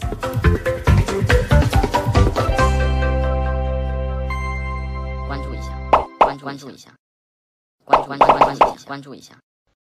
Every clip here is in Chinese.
关注一下，关注一下，关注一下。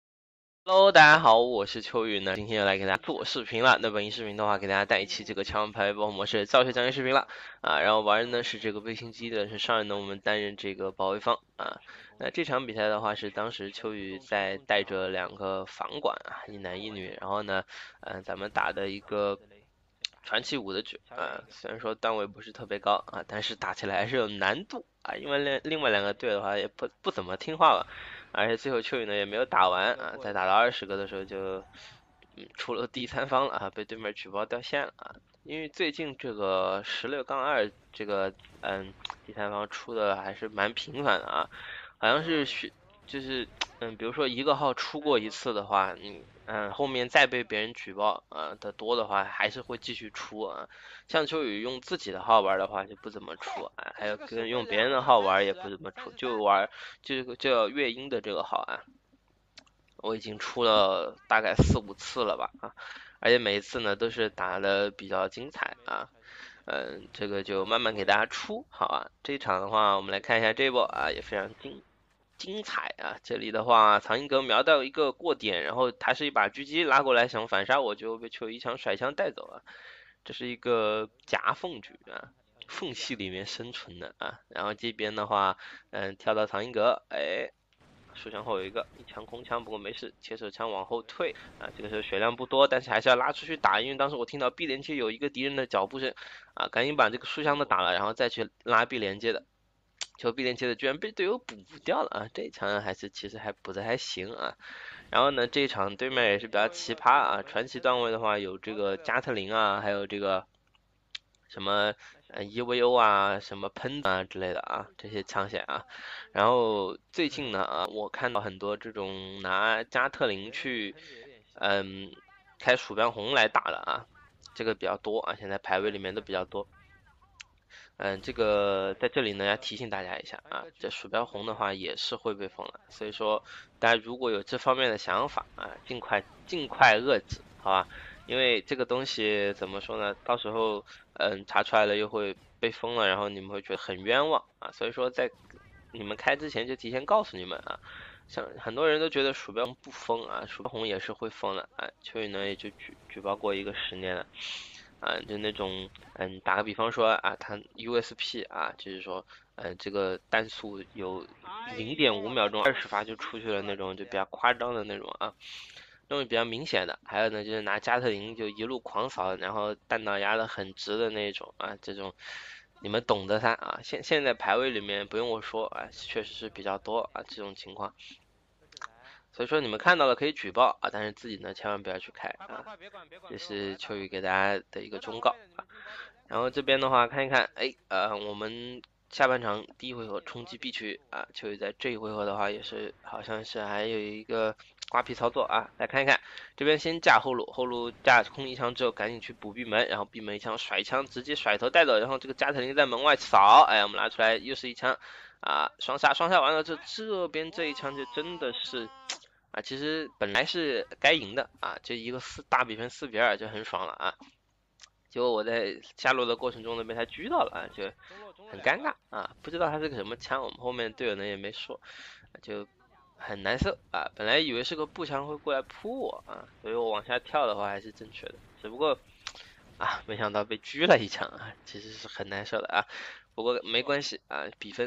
Hello， 大家好，我是秋雨呢，今天又来给大家做视频了。那本期视频的话，给大家带一期这个强牌包模式造血讲解视频了啊。然后玩的呢是这个卫星机的，是上人呢我们担任这个保卫方啊。那这场比赛的话是当时秋雨在带着2个房管啊，一男一女，然后呢，咱们打的一个传奇5的局啊，虽然说段位不是特别高啊，但是打起来还是有难度啊，因为另外2个队的话也不怎么听话了。而且最后秋雨呢也没有打完啊，在打到20个的时候就出了第3方了啊，被对面举报掉线了啊。因为最近这个16-2这个第3方出的还是蛮频繁的啊，好像是就是比如说一个号出过一次的话，后面再被别人举报的多的话，还是会继续出啊。像秋雨用自己的号玩的话就不怎么出啊，还有跟用别人的号玩也不怎么出，就玩叫月英的这个号啊，我已经出了大概4-5次了吧啊，而且每一次呢都是打的比较精彩啊。这个就慢慢给大家出，好啊。这一场的话，我们来看一下这波啊，也非常精彩啊！这里的话，藏阴阁瞄到一个过点，然后他是一把狙击拉过来想反杀我，就被秋雨一枪甩枪带走了。这是一个夹缝局啊，缝隙里面生存的啊。然后这边的话，跳到藏阴阁，哎，树墙后有一枪空枪，不过没事，切手枪往后退啊。这个时候血量不多，但是还是要拉出去打，因为当时我听到 B 连接有一个敌人的脚步声啊，赶紧把这个树墙的打了，然后再去拉 B 连接的。球 B 连接的居然被队友补掉了啊！这一场其实还补的还行啊。然后呢，这一场对面也是比较奇葩啊，传奇段位的话有这个加特林啊，还有这个什么EVO 啊，什么喷啊之类的啊，这些枪险啊。然后最近呢我看到很多这种拿加特林去开鼠标红来打的啊，这个比较多啊，现在排位里面都比较多。这个在这里呢要提醒大家一下啊，这鼠标红的话也是会被封的，所以说大家如果有这方面的想法啊，尽快遏制，好吧？因为这个东西怎么说呢，到时候查出来了又会被封了，然后你们会觉得很冤枉啊，所以说在你们开之前就提前告诉你们啊，像很多人都觉得鼠标红不封啊，鼠标红也是会封的啊，秋雨呢也就举报过一个10年了。就那种打个比方说啊，他 USP 啊，就是说这个弹速有0.5秒钟20发就出去了那种，就比较夸张的那种啊，那种比较明显的。还有呢，就是拿加特林就一路狂扫，然后弹道压的很直的那种啊，这种你们懂得噻啊。现在排位里面不用我说啊，确实是比较多啊这种情况。所以说你们看到了可以举报啊，但是自己呢千万不要去开啊，这是秋雨给大家的一个忠告啊。然后这边的话看一看，我们下半场第1回合冲击 B 区啊，秋雨在这一回合的话也是好像是还有一个瓜皮操作啊，来看一看，这边先架后路架空一枪之后赶紧去补闭门，然后闭门一枪甩枪直接甩头带走，然后这个加特林在门外扫，我们拿出来又是一枪啊，双杀完了这边这一枪就真的是。其实本来是该赢的啊，就一个大比分4-2就很爽了啊。结果我在下路的过程中呢被他狙到了啊，就很尴尬啊，不知道他是个什么枪，我们后面队友呢也没说，就很难受啊。本来以为是个步枪会过来扑我啊，所以我往下跳的话还是正确的，只不过没想到被狙了一枪啊，其实是很难受的啊。不过没关系啊，比分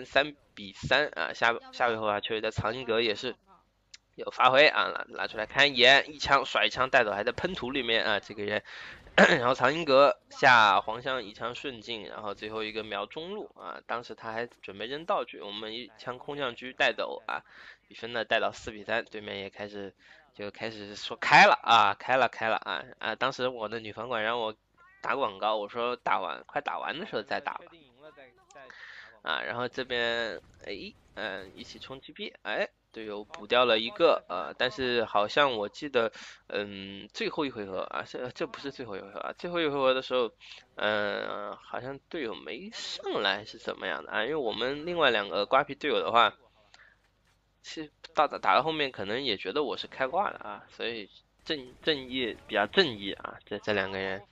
3-3啊，下回合啊，确实在藏阴阁也是。有发挥啊，拿出来看一眼，一枪甩枪带走，还在喷涂里面啊，这个人，然后藏阴阁下黄香一枪顺进，然后最后一个瞄中路啊，当时他还准备扔道具，我们一枪空降狙带走啊，比分呢带到4-3，对面也开始说开了啊，当时我的女房管让我打广告，我说快打完的时候再打吧。然后这边一起冲击 B， 队友补掉了一个但是好像我记得最后一回合啊，这不是最后一回合啊，最后一回合的时候好像队友没上来是怎么样的啊？因为我们另外2个瓜皮队友的话，是打到后面可能也觉得我是开挂的啊，所以正义比较正义啊，这2个人就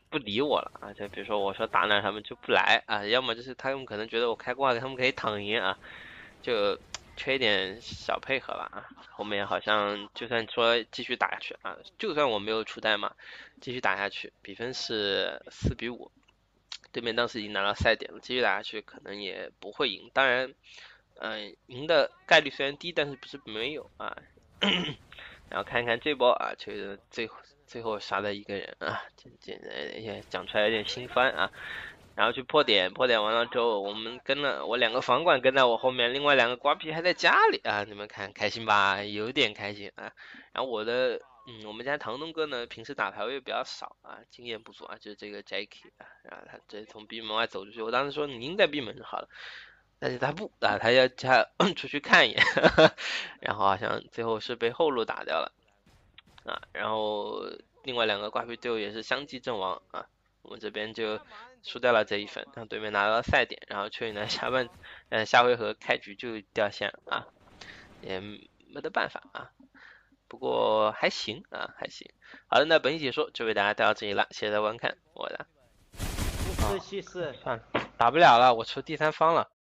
不理我了啊，就比如说我说打哪他们就不来啊，要么就是他们可能觉得我开挂他们可以躺赢啊，就缺一点小配合吧啊。后面好像就算说继续打下去啊，就算我没有出代码，继续打下去，比分是4-5，对面当时已经拿到赛点了，继续打下去可能也不会赢，当然，赢的概率虽然低，但是不是没有啊。然后看看这波啊，就是最后杀了一个人啊，也讲出来有点心酸啊。然后去破点，破点完了之后，我们跟了我2个房管跟在我后面，另外2个瓜皮还在家里啊，你们看开心吧？有点开心啊。然后我们家唐东哥呢，平时打排位比较少啊，经验不足啊，就是这个 Jackie 啊，然后他这从闭门外走出去，我当时说你赢在闭门就好了，但是他不啊，他要出去看一眼，然后好像最后是被后路打掉了啊，然后另外2个瓜皮队友也是相继阵亡啊，我们这边就输掉了这一分，让对面拿到了赛点，然后却呢下回合开局就掉线啊，也没得办法啊。不过还行啊，还行。好的，那本期解说就为大家带到这里了，谢谢大家观看，我的。 西四， 算了，打不了了，我出第3方了。